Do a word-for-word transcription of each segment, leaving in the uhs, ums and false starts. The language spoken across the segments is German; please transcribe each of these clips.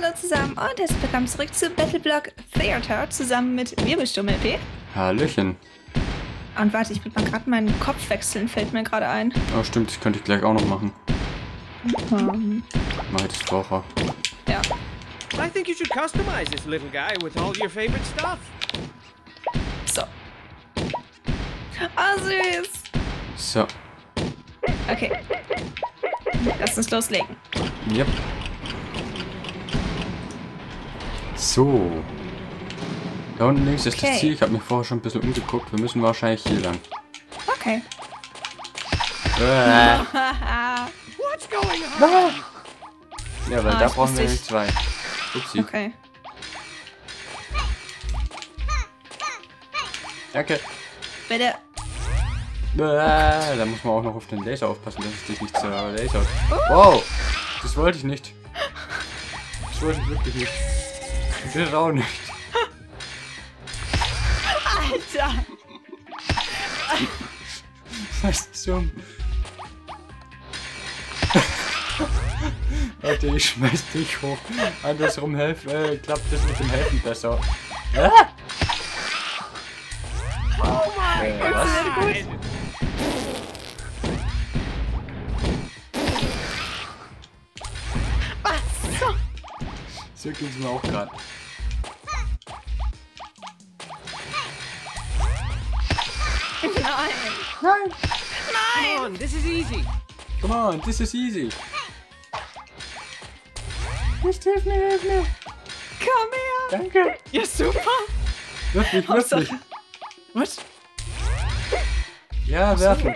Hallo zusammen und herzlich willkommen zurück zu Battleblock Theater zusammen mit Wirbelstummel P. Hallöchen. Und warte, ich will mal gerade meinen Kopf wechseln, fällt mir gerade ein. Oh stimmt, das könnte ich gleich auch noch machen. Um, Mach ich das Braucher. ja. I think you should customize this little guy with all your favorite stuff. So. Oh, süß. So. Okay. Lass uns loslegen. Yep. So. Da unten links ist Okay. das Ziel. Ich habe mich vorher schon ein bisschen umgeguckt. Wir müssen wahrscheinlich hier lang. Okay. Äh. What's going on? Ja, weil Ah, da ich brauchen wir wusste nämlich zwei. Upsi. Okay. Danke. Bitte. Äh, da muss man auch noch auf den Laser aufpassen, dass es dich nicht zerlasert. Wow. Das wollte ich nicht. Das wollte ich wirklich nicht. Ich will das auch nicht. Alter. Was ist zum... Warte, ich schmeiß dich hoch. Andersrum helf, äh, klappt das mit dem Helfen besser. Äh? Oh my Äh, was? God! Was? So. So geht's mir auch gerade. Nein. Nein! Come on, this is easy. Come on, this is easy. Nicht hilf mir, hilf mir. Komm her. Danke. Ja, super. Wirf mich, wirf mich. Was? Ja, werfen.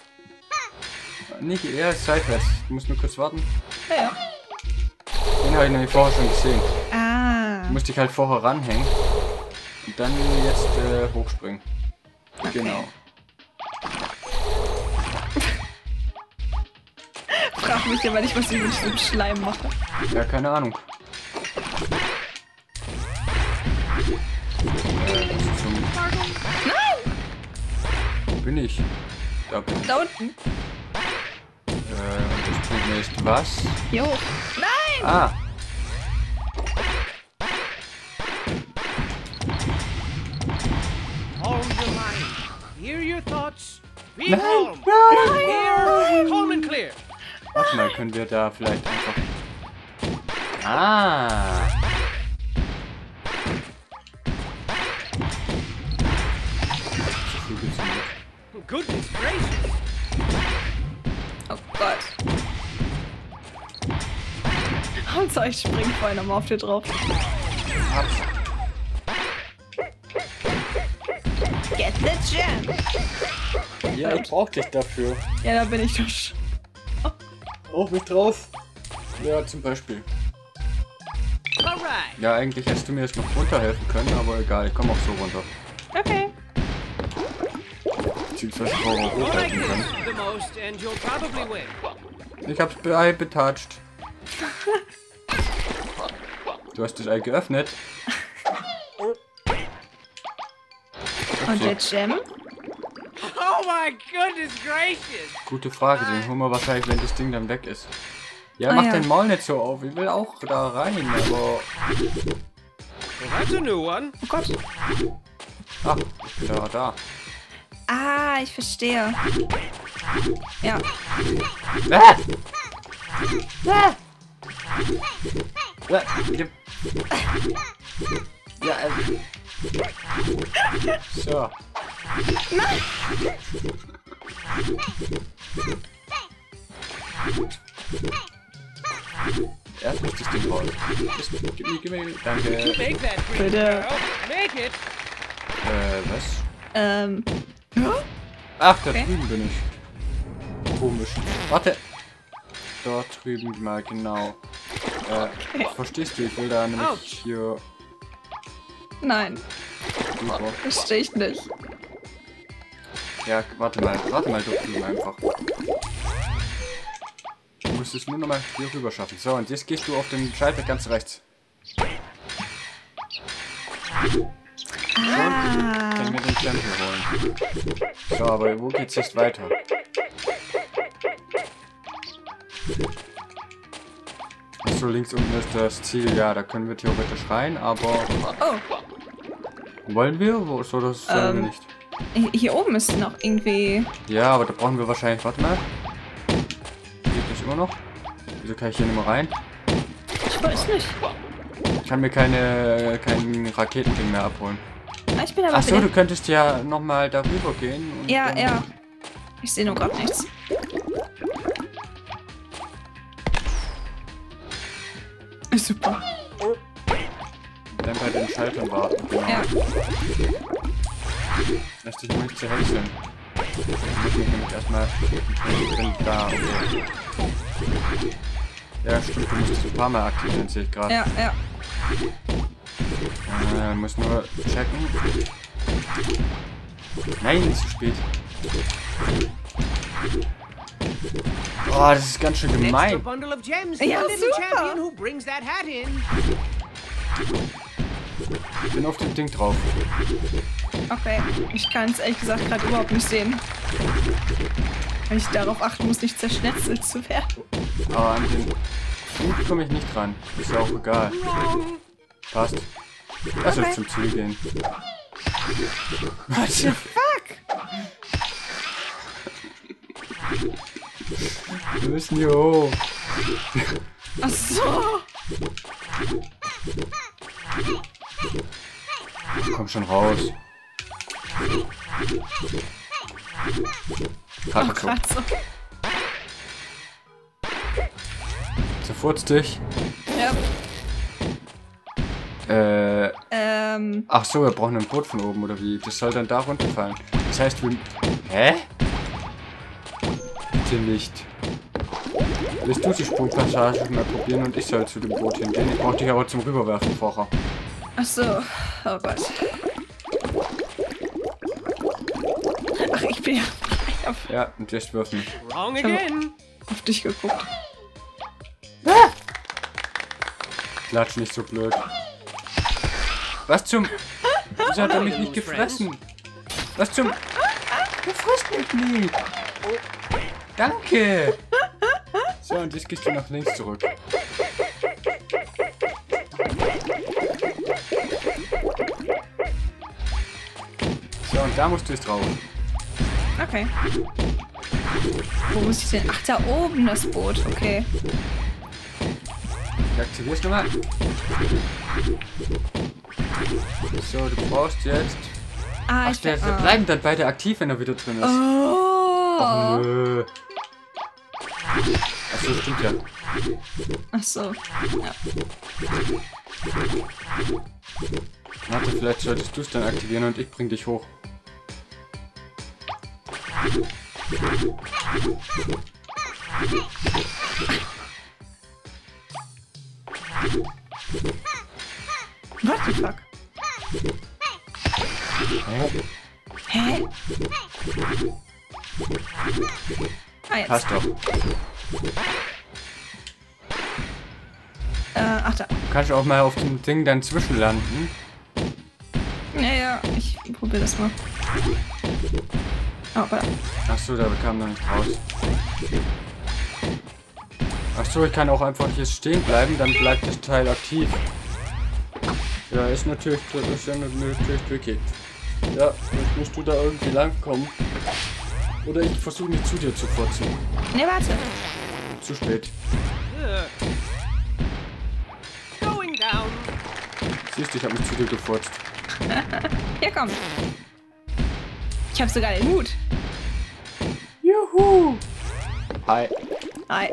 Nicht eher seitwärts. Du musst nur kurz warten. Ja, ja. Den habe ich nämlich vorher schon gesehen. Ah. Du musst dich halt vorher ranhängen. Und dann jetzt äh, hochspringen. Okay. Genau. Frag mich aber nicht, was ich mit dem Schleim mache. Ja, keine Ahnung. Äh, das ist zum... Nein! Wo bin ich? Da bin ich. Da unten. Äh, und das tut mir jetzt was? Jo. Nein! Ah! Calm your mind. Hear your thoughts. Be Nein! calm. Nein! Here, calm and clear. Warte mal, können wir da vielleicht einfach... Ah! So viel gibt's nicht. Goodness gracious. Oh Gott. Und so, ich spring vorhin nochmal auf dir drauf. Hab's. Get the gem! Ja, ich brauch dich dafür. Ja, da bin ich doch schon. Auf mich drauf. Ja, zum Beispiel. All right. Ja, eigentlich hättest du mir jetzt noch runterhelfen können, aber egal, ich komme auch so runter. Okay. Beziehungsweise ich auch You like hochhalten this können. the most, and you'll probably win. Ich hab's bei Ei betatscht. Du hast das Ei geöffnet. Und der Gem? Oh my goodness gracious. Gute Frage, den holen wir wahrscheinlich, wenn das Ding dann weg ist. Ja, Ah, mach ja. den Maul nicht so auf. Ich will auch da rein, aber... Well, that's a new one. Oh Gott. Ach, ich bin da, da. Ah, ich verstehe. Ja. Ah! Ah! Ja, gib. Ja, äh. So. Erst muss das Ding raus. Das- Gib mir, gib mir. Danke. Make that green Bitte. girl. Make it. Äh, was? Ähm. Ja? Ach, da Okay. drüben bin ich. Komisch. Warte. Dort drüben mal, genau. Äh, verstehst du? Ich will da nämlich Ouch. hier Nein, rüber. verstehe ich nicht. Ja, warte mal. Warte mal dort drüben einfach. Du musst es nur noch mal hier rüber schaffen. So, und jetzt gehst du auf den Schalter ganz rechts. Ah. Kann mir den Stempel holen. So, aber wo geht's jetzt weiter? So, links unten ist das Ziel. Ja, da können wir theoretisch rein, aber... Oh, Wollen wir? Wo ist das? Sollen wir Ähm. nicht. hi- hier oben ist noch irgendwie... Ja, aber da brauchen wir wahrscheinlich... Warte mal. Geht das immer noch? Wieso kann ich hier nicht mehr rein? Ich weiß nicht. Ich kann mir keine, kein Raketending mehr abholen. Ah, ich bin aber Achso, wieder... du könntest ja nochmal darüber gehen. Und Ja, dann- ja. Ich sehe nur gerade nichts. Super. Dann bei den Schaltern warten. Genau. Ja. Lass dich mal nicht zerhäckseln. Ich muss mich nämlich erstmal drin da und so. Ja, stimmt, du musst es ein paar Mal aktivieren, sehe ich gerade. Ja, ja. Äh, muss nur checken. Nein, zu spät. Oh, das ist ganz schön Extra gemein. bundle of gems. Ja, the little super. champion who brings that hat in. Ich bin auf dem Ding drauf. Okay. Ich kann es ehrlich gesagt gerade überhaupt nicht sehen. Weil ich darauf achten muss, nicht zerschnetzelt zu werden. Aber an den Punkt komme ich nicht dran. Ist ja auch egal. Passt. Lass uns Okay. zum Ziel gehen. What the fuck? Wir müssen hier hoch. Ach so. Komm schon raus. Oh, Gerade so. gerade so. Zerfurzt dich. Ja. Äh, Ähm. ach so, wir brauchen ein Boot von oben, oder wie? Das soll dann da runterfallen. Das heißt, wir... Hä? Bitte nicht. Willst du die Sprungpassage mal probieren und ich soll zu dem Boot hingehen? Ich brauch dich aber zum Rüberwerfen vorher. Ach so. Oh Gott. Ach, ich bin ja ich hab Ja, und jetzt wirf mich. Wrong Ich hab- again. auf dich geguckt. Klatsch nicht so blöd. Was zum... Wieso hat er mich nicht gefressen? Was zum... Er frisst mich nicht. Danke. So, und jetzt gehst du nach links zurück. So, und da musst du jetzt drauf. Okay. Wo muss ich denn? Ach, da oben das Boot. Okay. Ich aktivier's nochmal. So, du brauchst jetzt... Ah, Ach, ich der, bin... der ah. bleiben dann beide aktiv, wenn er wieder drin ist. Oh. Ach, nö. Achso, stimmt ja. Ach so. Ja. Warte, vielleicht solltest du es dann aktivieren und ich bring dich hoch. What the fuck? Hä? Hä? Ah, jetzt. Passt doch. Äh, ach da. Du kannst auch mal auf dem Ding dann zwischenlanden. Ja, ja, ich probiere das mal. Oh, warte. Achso, da kam noch nicht raus. Achso, ich kann auch einfach hier stehen bleiben, dann bleibt das Teil aktiv. Ja, ist natürlich, ist ja natürlich tricky. Ja, jetzt musst du da irgendwie langkommen. Oder ich versuche mich zu dir zu furzen. Ne, warte. Zu spät. Ugh. Going down. Siehst du, ich habe mich zu dir gefurzt. Hier, komm. Ich habe sogar den Hut. Juhu! Hi. Hi.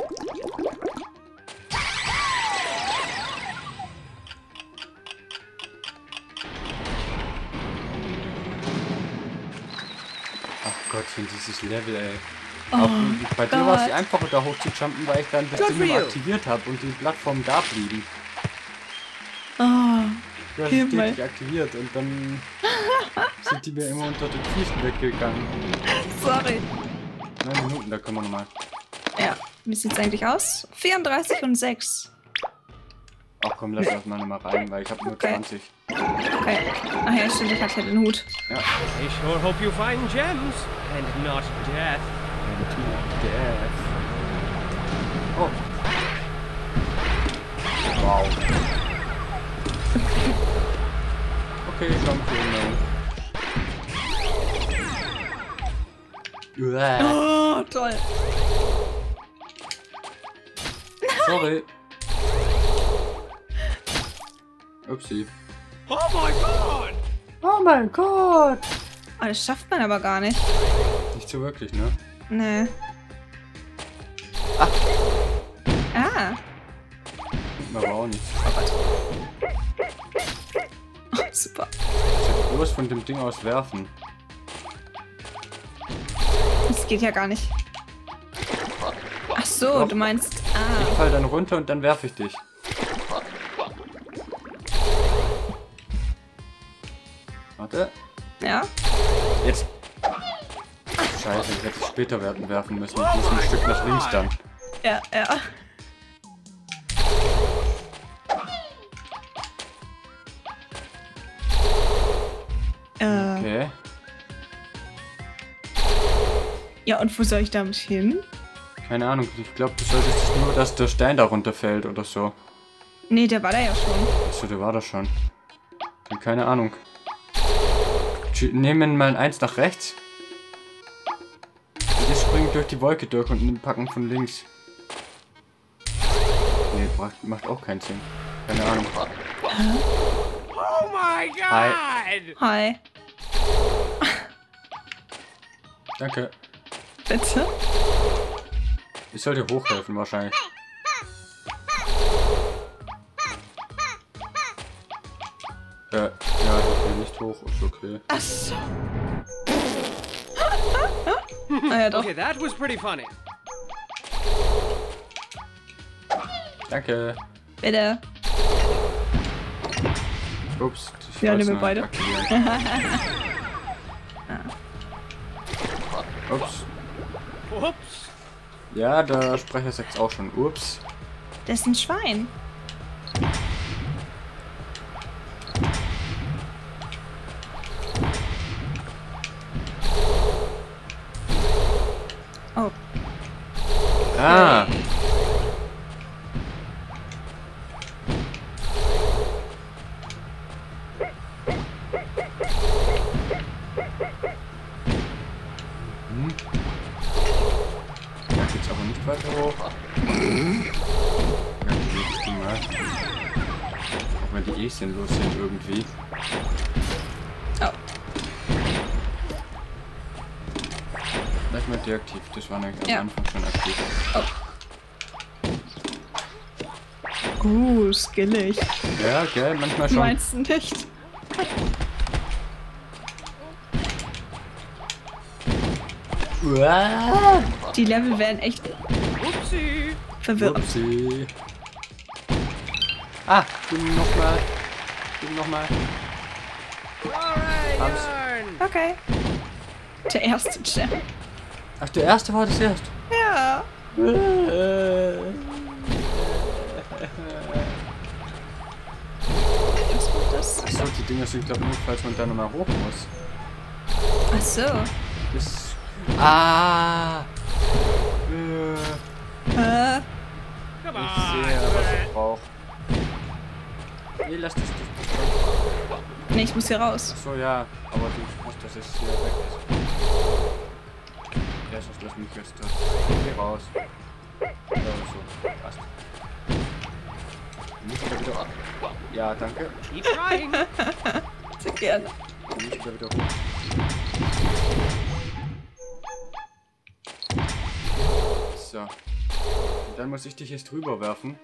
Ach Gottchen, dieses Level, ey. Oh, Auch bei dir war es Gott. einfacher, da hoch zu jumpen, weil ich dann das Good Ding for immer you. aktiviert habe und die Plattformen da blieben. Oh, Du hast Himmel. es stetig aktiviert und dann sind die mir immer unter den Füßen weggegangen. sorry. Neun Minuten, da können wir nochmal. Ja, wie sieht's eigentlich aus? vierunddreißig und sechs. Ach komm, lass das mal nochmal rein, weil ich habe nur Okay. zwanzig. Okay. Ach ja, stimmt, ich hatte ja den Hut. Ja. I sure hope you find gems and not death. Oh. Wow. Okay, Champion. Uah. Oh, toll. Sorry. Upsi. Oh my god! Oh mein Gott. Oh, das schafft man aber gar nicht. Nicht so wirklich, ne? Nee. Ah. Ah. Aber auch nicht. Oh, super. Ich bloß von dem Ding aus werfen. Das geht ja gar nicht. Ach so, Doch. du meinst... Ich Ah. fall dann runter und dann werfe ich dich. Warte. Ja? Jetzt. Scheiße, ich hätte es später werfen werfen müssen. Ich muss ein Stück nach links dann. Ja, ja. Äh, Okay. ja, und wo soll ich damit hin? Keine Ahnung. Ich glaube, du solltest nur, dass der Stein da runterfällt oder so. Nee, der war da ja schon. Achso, der war das schon. Dann keine Ahnung. Tsch- Nehmen mal ein eins nach rechts. Und jetzt springen durch die Wolke durch und packen von links. Nee, macht, macht auch keinen Sinn. Keine Ahnung. Oh my god! Hi. Hi. Danke. Bitte? Ich soll dir hochhelfen wahrscheinlich. Äh, ja, ich will nicht hoch, ist okay. Ach so. Ah ja, doch. Okay, that was pretty funny. Danke. Bitte. Ups. Ich Ja, wollte nehmen wir nur beide. aktivieren. Ups. Whoops. Ja, der Sprecher sagt auch schon. Ups. Das ist ein Schwein. Oh. Ah. Hm. Da geht's aber nicht weiter hoch. Ja, die die mal. Auch wenn die eh sinnlos sind irgendwie. Oh. Vielleicht mal deaktiv, das war nämlich am Ja. Anfang schon aktiv. Uh, skillig. Ja, gell, manchmal schon. Meinst du nicht? Uah. Die Level werden echt Whoopsie. verwirrend. Upsi. Ah, gib ihm nochmal. Gib ihm nochmal. Alright, Hab's. yarn. Okay. Der erste Gem. Ach, der erste war das erste. Ja. Was war das? Achso, die Dinger sind, glaube ich, nur, falls man da nochmal hoch muss. Ach so. Das. Ah! Äh, Äh, Come Ich on. sehe, was ich brauche. Nee, lass das nicht. nee, ich muss hier raus. Achso, ja, aber du musst, dass es hier weg ist. Ja, sonst lass mich jetzt das. Geh raus. Ja, so. Passt. Dann muss ich da wieder. Ja, danke. Keep trying. Sehr gerne. Dann muss ich da wieder hoch. So. Und dann muss ich dich jetzt drüber werfen.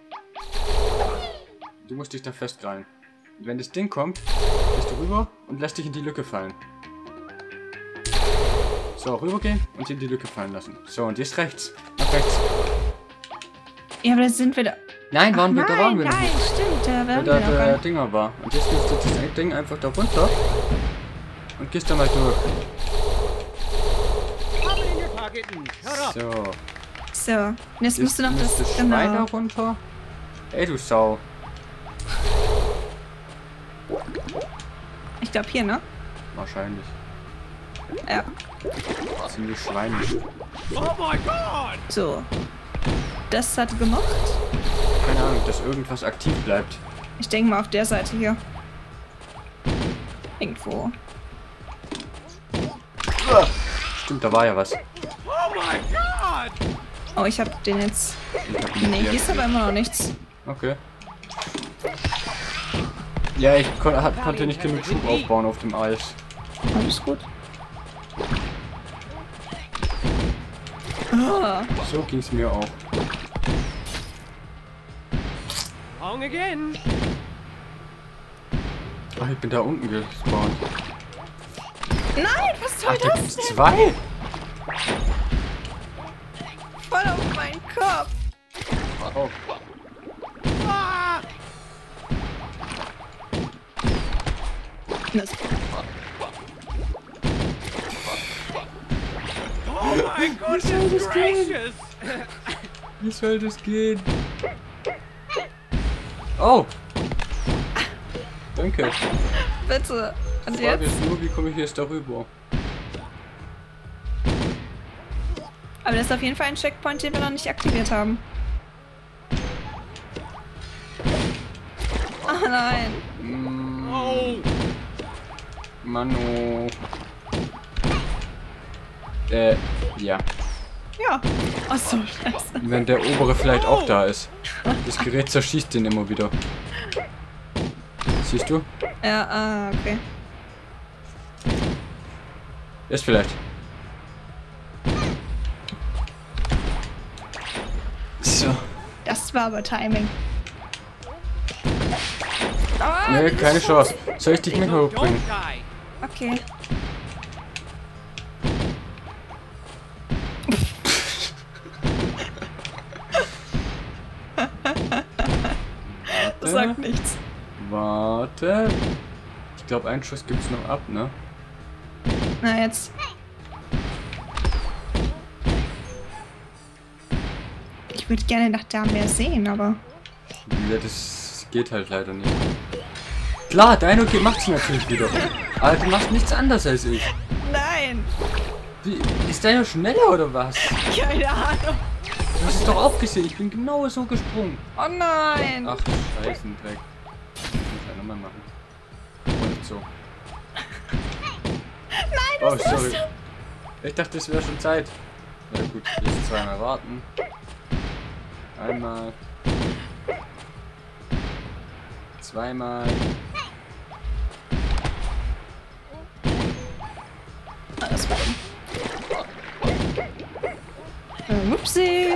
Du musst dich da festkrallen. Und wenn das Ding kommt, gehst du rüber und lässt dich in die Lücke fallen. So, rübergehen und in die Lücke fallen lassen. So, und jetzt rechts. Nach rechts. Ja, aber da sind wir da. Nein, waren wir, nein, da waren wir noch nein, nicht. stimmt, da Weil werden da wir noch gar der nicht. Dinger war. Und jetzt nimmst du das Ding einfach da runter und gehst da mal durch. Pop it in your pocket and shut up. So. So, und jetzt musst du noch nimmst das. das Schwein da Genau. runter. Ey, du Sau. Ich glaube hier, ne? Wahrscheinlich. Ja. Ziemlich schweinisch. Oh my god! So. Das hat gemacht. Keine keine Ahnung, dass irgendwas aktiv bleibt. Ich denke mal auf der Seite hier. Irgendwo. Stimmt, da war ja was. Oh my god! Oh, ich hab den jetzt. Ich hab ihn Nee, hier. hier ist aber immer noch nichts. Okay. Ja, ich kon hat, konnte nicht genug Schub aufbauen auf dem Eis. Alles gut. Ah, So ging es mir auch. Wrong again. Ach, ich bin da unten gespawnt. nein, was soll Ach, da das gibt's denn? zwei? Voll auf meinen Kopf. Oh. Ah! Das Oh my goodness gracious! Wie soll das gehen? Oh! Danke. bitte. Und Die Frage jetzt? ist nur, wie komme ich jetzt darüber? Aber das ist auf jeden Fall ein Checkpoint, den wir noch nicht aktiviert haben. Oh nein. Mm, Oh! Manu. Äh, ja. Ja. Oh, so scheiße. Wenn der obere vielleicht auch da ist. Das Gerät zerschießt den immer wieder. Siehst du? Ja, ah, okay. Ist vielleicht. So. Das war aber Timing. Ah, Nee, diese keine Scheiße. Chance. Soll ich dich mit No, hochbringen? don't die. Okay. Das sagt nichts. Warte. Ich glaube, einen Schuss gibt's noch ab, ne? Na jetzt. Ich würde gerne nach da mehr sehen, aber. Ja, das geht halt leider nicht. Klar, Dino macht's natürlich wieder. Aber du machst nichts anderes als ich. Nein! Wie, ist Dino schneller oder was? Keine Ahnung. Du hast es doch auch gesehen. Ich bin genau so gesprungen. Oh nein! Ach, Scheißendreck. Das muss ich nochmal machen. Und so. Nein, Oh, was ist sorry. das? Ich dachte, es wäre schon Zeit. Na gut, jetzt zweimal warten. Einmal. Zweimal. Alles gut. Äh, Upsi.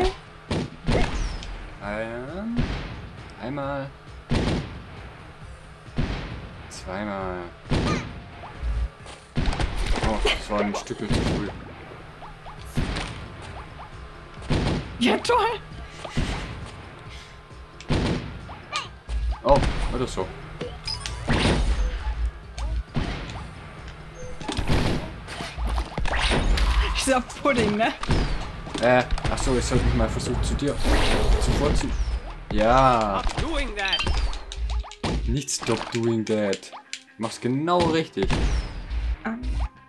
Ein, einmal. Zweimal. Oh, das war ein Stück zu früh. Ja, toll. Oh, oder so. Dieser Pudding, ne? Äh, ach so, ich sollte mich mal versuchen zu dir zu vorziehen. Ja, Stop doing that. nicht stop doing that. Mach's genau richtig. Ähm.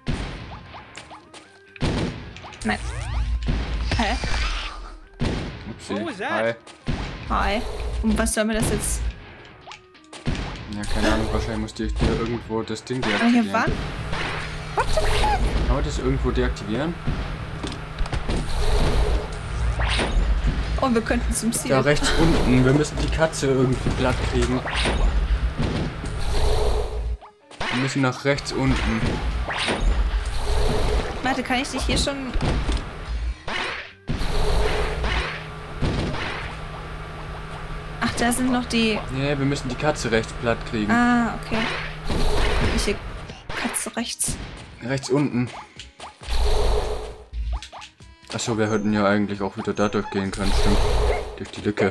Nein. Hä? Upsi. What was that? Hi. Hi. Und was soll mir das jetzt? Ja, keine Ahnung, wahrscheinlich musste ich dir irgendwo das Ding Ah, hier deaktivieren. wann? What the fuck? Kann man das irgendwo deaktivieren? Oh, wir könnten zum Ziel. Da rechts unten. Wir müssen die Katze irgendwie platt kriegen. Wir müssen nach rechts unten. Warte, kann ich dich hier schon... Ach, da sind noch die... Nee, wir müssen die Katze rechts platt kriegen. Ah, okay. Welche Katze rechts? Rechts unten. Achso, wir hätten ja eigentlich auch wieder da durchgehen können, stimmt. Durch die Lücke.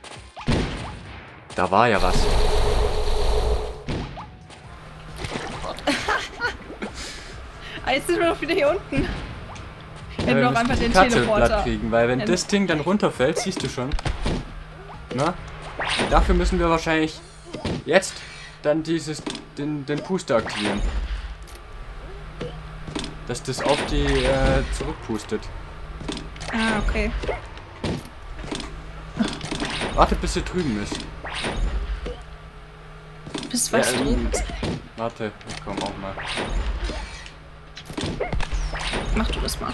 Da war ja was. Ah, jetzt sind wir doch wieder hier unten. Wir Ja, hätten wir doch müssen einfach die den Katze Teleporter. platt kriegen, weil wenn Ähm. das Ding dann runterfällt, siehst du schon. Na? Dafür müssen wir wahrscheinlich jetzt dann dieses, den, den Puster aktivieren. Dass das auf die äh, zurückpustet. Ah, okay. Warte, bis sie drüben ist. Bis was Ja, drüben ist. Warte, ich komm auch mal. Mach du das mal.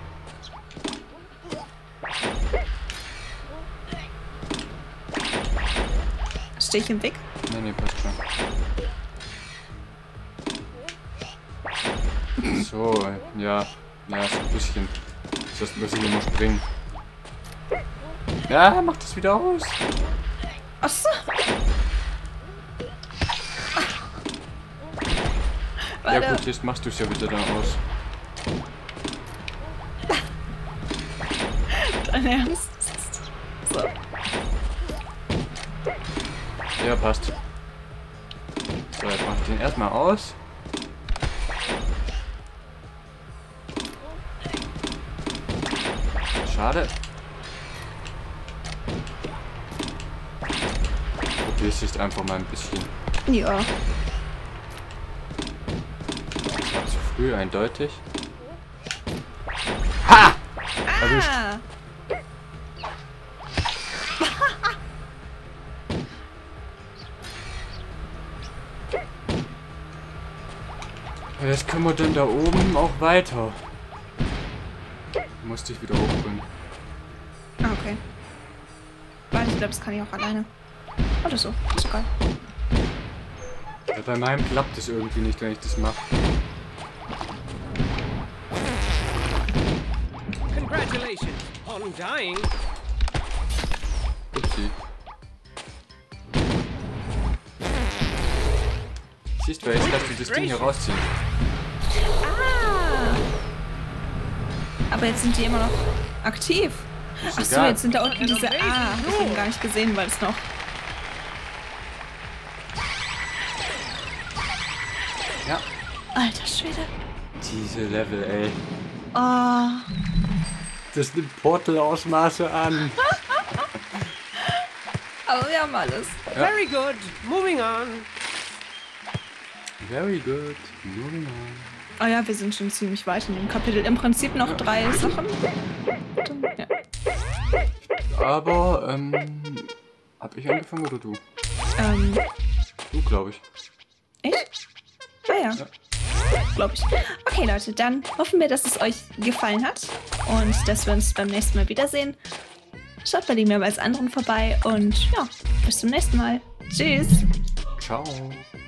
Stehe ich im Weg? Nee, nee, passt schon. So, ja. Ja, so ein bisschen. Das muss ich immer springen. Ja, mach das wieder aus. Achso. Ja gut, jetzt machst du es ja wieder dann aus. Dein Ernst? So. Ja, passt. So, jetzt mach ich den erstmal aus. Schade. Probier's jetzt einfach mal ein bisschen. Ja. Das war zu früh, eindeutig. Ha! Erwischt. Ah. Jetzt können wir dann da oben auch weiter. Musste ich wieder hochbringen. Ah, okay. Warte, ich glaube, das kann ich auch alleine. Oder so. Ist egal. Ja, bei meinem klappt es irgendwie nicht, wenn ich das mache. Congratulations on dying. Upsi. Siehst du, jetzt darfst du das Ding hier rausziehen. Ah. Aber jetzt sind die immer noch aktiv. Ist Achso, egal. jetzt sind da unten diese... Ah, hab ich eben gar nicht gesehen, weil es noch... Ja. Alter Schwede. Diese Level, ey. Oh. Das nimmt Portal-Ausmaße an. Aber wir haben alles. Ja. Very good. Moving on. Very good. Moving on. Oh ja, wir sind schon ziemlich weit in dem Kapitel. Im Prinzip noch drei Sachen. Ja. Aber, ähm... Hab ich angefangen oder du? Ähm, Du, glaube ich. echt? Ah ja. Ja. Glaube ich. Okay, Leute, dann hoffen wir, dass es euch gefallen hat und dass wir uns beim nächsten Mal wiedersehen. Schaut bei den mehrmals anderen vorbei und ja, bis zum nächsten Mal. Tschüss. Ciao.